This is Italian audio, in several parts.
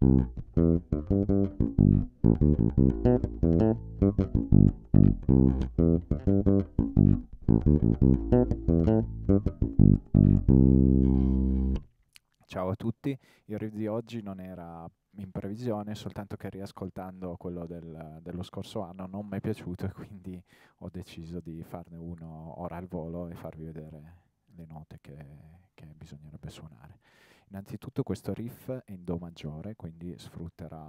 Ciao a tutti, il riff di oggi non era in previsione, soltanto che riascoltando quello dello scorso anno non mi è piaciuto e quindi ho deciso di farne uno ora al volo e farvi vedere le note che bisognerebbe suonare. Innanzitutto questo riff è in Do maggiore, quindi sfrutterà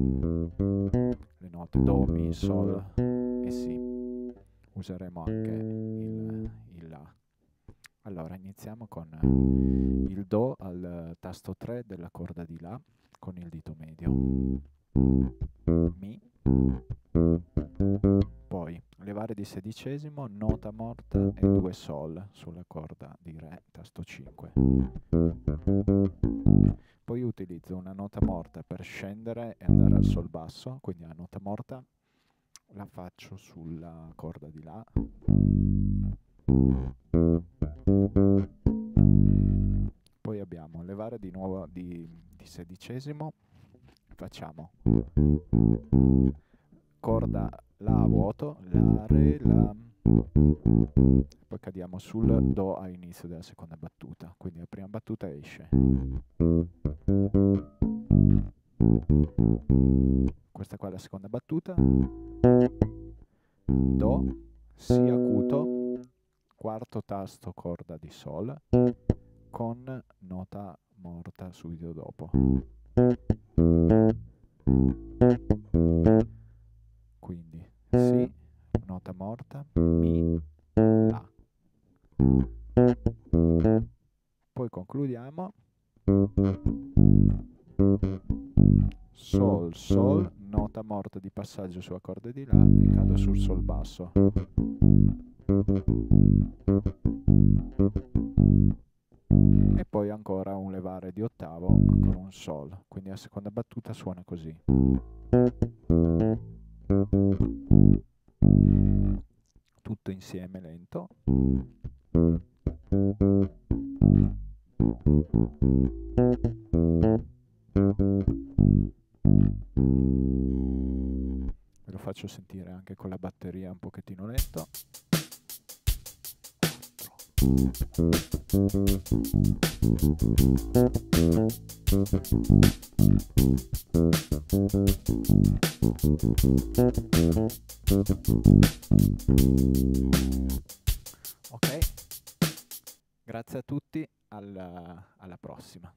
le note Do, Mi, Sol e Si. Useremo anche il La. Allora, iniziamo con il Do al tasto 3 della corda di La con il dito medio, Mi, poi levare di sedicesimo, nota morta e 2 Sol sulla corda di Re, tasto 5. Poi utilizzo una nota morta per scendere e andare al Sol basso, quindi la nota morta la faccio sulla corda di La. Poi abbiamo levare di nuovo di sedicesimo, facciamo corda La a vuoto, La, Re, La, poi cadiamo sul Do a inizio della seconda battuta, quindi la prima battuta esce. Questa qua è la seconda battuta, Do, Si acuto, quarto tasto corda di Sol, con nota morta subito dopo. Quindi Si, nota morta, Mi, La. Poi concludiamo. Sol, Sol, nota morta di passaggio sulla corda di La e cado sul Sol basso. E poi ancora un levare di ottavo, ancora un Sol, quindi la seconda battuta suona così. Tutto insieme lento. Ve lo faccio sentire anche con la batteria un pochettino lento. Ok, grazie a tutti, alla prossima.